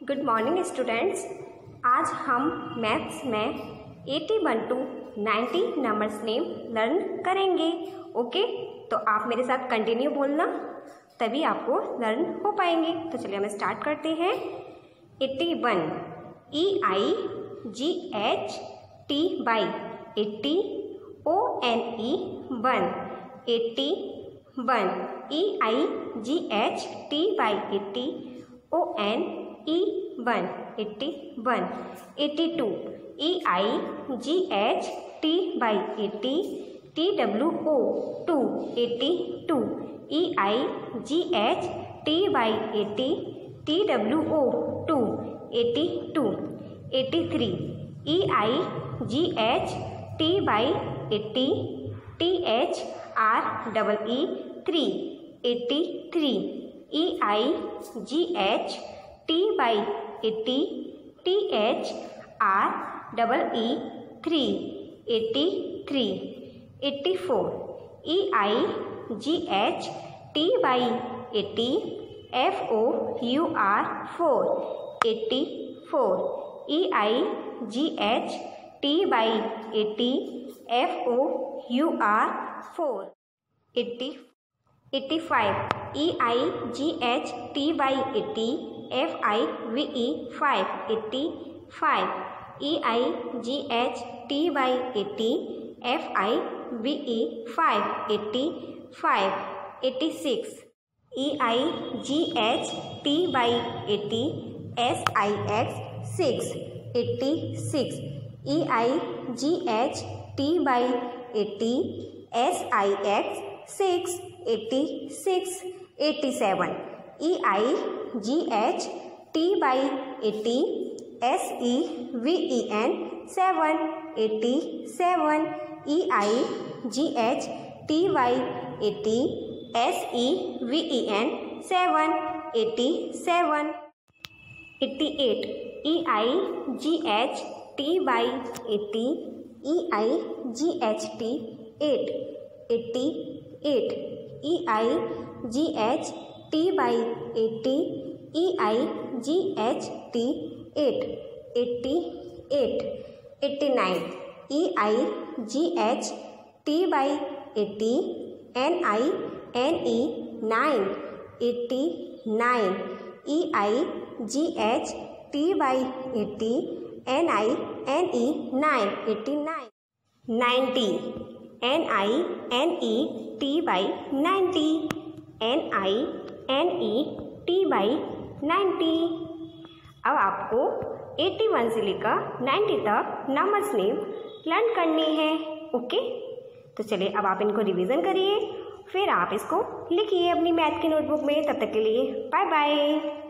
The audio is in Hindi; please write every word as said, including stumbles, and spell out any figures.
Good morning students. आज हम मैथ्स में इक्यासी टू नब्बे नंबर्स नेम लर्न करेंगे। ओके, तो आप मेरे साथ कंटिन्यू बोलना, तभी आपको लर्न हो पाएंगे। तो चलिए हम स्टार्ट करते हैं। इक्यासी, E I G H T Y eighty, O N E one, eighty one, E I G H T Y eighty, O N E one, eighty one, eighty two, E I G H T Y eighty, T W O two, eighty two, E I G H T Y eighty, T W O two, eighty two, eighty three, E I G H T Y eighty, T H R double E three, eighty three, E I G H T Y eighty, T H R double E three, eighty three, eighty four, E I G H T Y eighty, F O U R four, eighty four, E I G H T Y eighty, F O U R four, eighty eighty five, E I G H T Y eighty, F I V E five, eighty five, E I G H T Y eighty, F I V E five, eighty five, eighty six, E I G H T Y eighty, S I X six, eighty six, E I G H T Y eighty, S I X six, eighty six, eighty seven, E I G H T Y eighty, S E V E N seven, eighty seven, E I G H T Y eighty, S E V E N seven, eighty seven, eighty eight, E I G H T Y eighty, E I G H T eight, eighty eight, E I G H T Y eighty, E I G H T eight, eighty eight, eighty nine, E I G H T Y eighty, N I N E nine, eighty nine, E I G H T Y eighty, N I N E nine, eighty nine, ninety, N I N E T Y ninety, N I N E T Y ninety. अब आपको इक्यासी से लेकर नब्बे तक नंबर्स नेम लर्न करनी है। ओके, तो चलिए अब आप इनको रिवीजन करिए, फिर आप इसको लिखिए अपनी मैथ की नोटबुक में। तब तक के लिए बाय बाय।